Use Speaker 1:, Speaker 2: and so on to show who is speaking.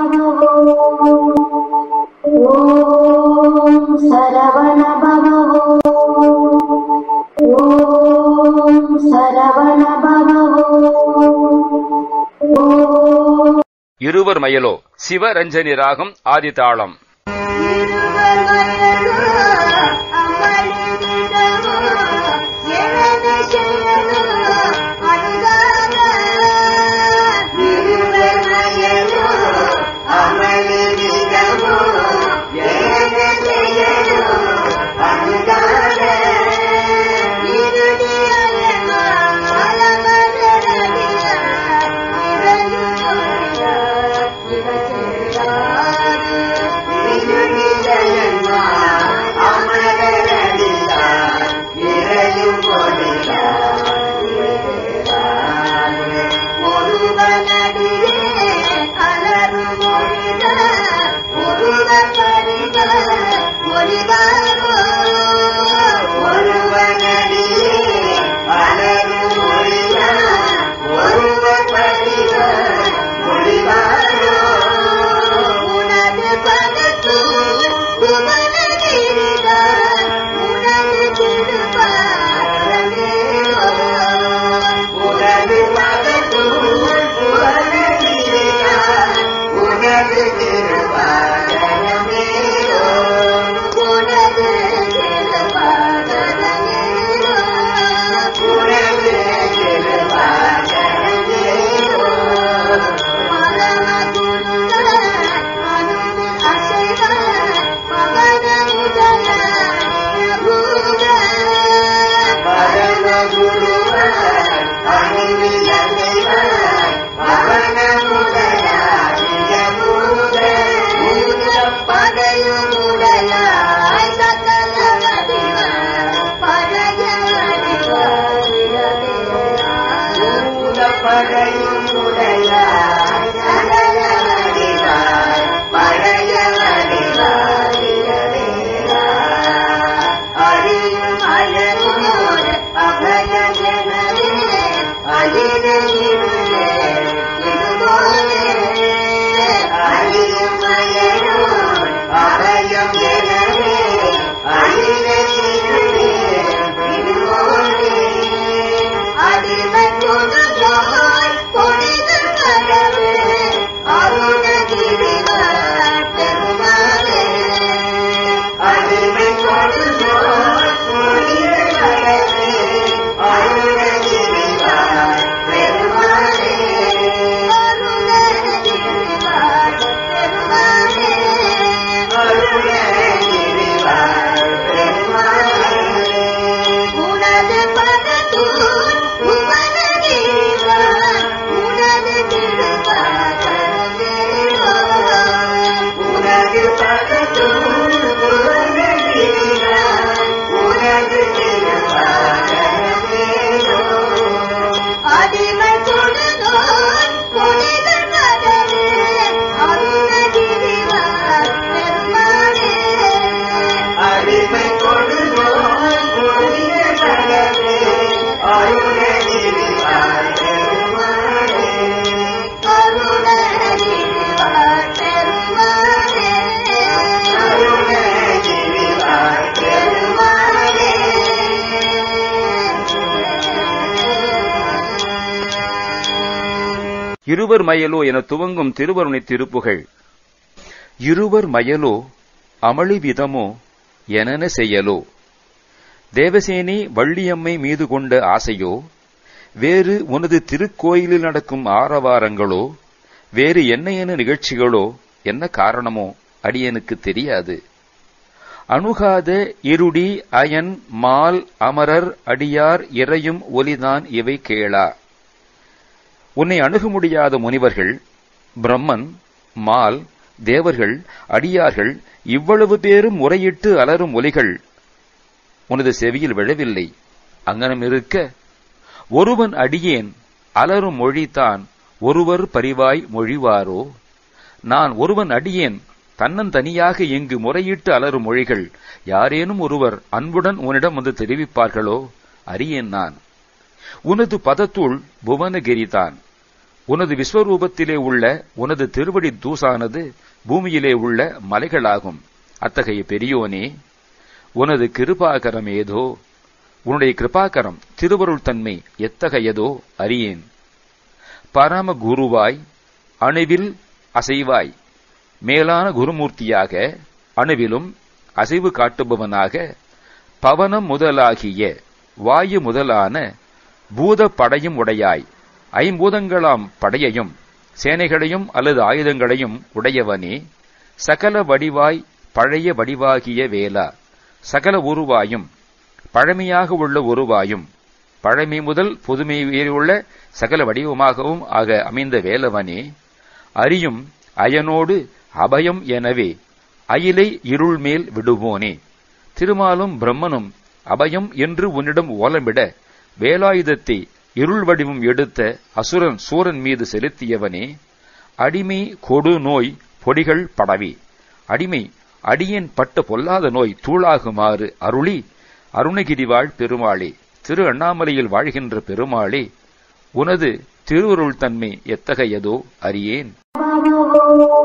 Speaker 1: பவோ ஓம் சரவண பவோ ஓம் சரவண பவோ.
Speaker 2: இருவர் மயலோ சிவரஞ்சனி ராகம் ஆதிதாளம். இருவர் மயலோ என துவங்கும் திருவருணை திருப்புகழ். இருவர் மயலோ அமளி விதமோ எனன செய்யலோ, தேவசேனி வள்ளியம்மை மீது கொண்ட ஆசையோ, வேறு உனது திருக்கோயிலில் நடக்கும் ஆரவாரங்களோ, வேறு என்ன நிகழ்ச்சிகளோ, என்ன காரணமோ அடியனுக்கு தெரியாது. அணுகாத இருடி அயன் மால் அமரர் அடியார் இறையும் ஒலிதான் இவை கேளா. உன்னை அணுக முடியாத முனிவர்கள், பிரம்மன், மால், தேவர்கள், அடியார்கள் இவ்வளவு பேரும் முறையிட்டு அலரும் ஒலிகள் உனது செவியில் விழவில்லை. அங்கனம் இருக்க ஒருவன் அடியேன் அலரும் மொழிதான் ஒருவர் பரிவாய் மொழிவாரோ. நான் ஒருவன் அடியேன் தன்னந்தனியாக இங்கு முறையிட்டு அலரும் மொழிகள் யாரேனும் ஒருவர் அன்புடன் உன்னிடம் வந்து தெரிவிப்பார்களோ அறியேன் நான். உனது பதத்துள் புவனகிரிதான், உனது விஸ்வரூபத்திலே உள்ள உனது திருவடி தூசானது பூமியிலே உள்ள மலைகளாகும். அத்தகைய பெரியோனே, உனது கிருபாகரம் ஏதோ, உன்னுடைய கிருபாகரம் திருவருள் தன்மை எத்தகையதோ அறியேன். பரம குருவாய் அணுவில் அசைவாய், மேலான குருமூர்த்தியாக அணுவிலும் அசைவு காட்டுபவனாக, பவனம் முதலாகிய வாயு முதலான பூத படையும் உடையாய், ஐம்பூதங்களாம் படையையும் சேனைகளையும் அல்லது ஆயுதங்களையும் உடையவனே, சகல வடிவாய் பழைய வடிவாகிய வேலா, சகல உருவாயும் பழமையாக உள்ள உருவாயும் பழமை முதல் புதுமை உள்ள சகல வடிவமாகவும் ஆக அமைந்த வேலவனே, அறியும் அயனோடு அபயம் எனவே அயிலை இருள் மேல் விடுவோனே, திருமாலும் பிரம்மனும் அபயம் என்று உன்னிடம் ஓலமிட வேலாயுதத்தை இருள் வடிவம் எடுத்த அசுரன் சூரன் மீது செலுத்தியவனே, அடிமை கொடு நோய் பொடிகள் படவி, அடிமை அடியேன் பட்ட பொல்லாத நோய் தூளாகுமாறு அருளி அருணகிரிவாழ் பெருமாளே, திரு அண்ணாமலையில் வாழ்கின்ற பெருமாளே, உனது திருவருள் தன்மை எத்தகையதோ அறியேன்.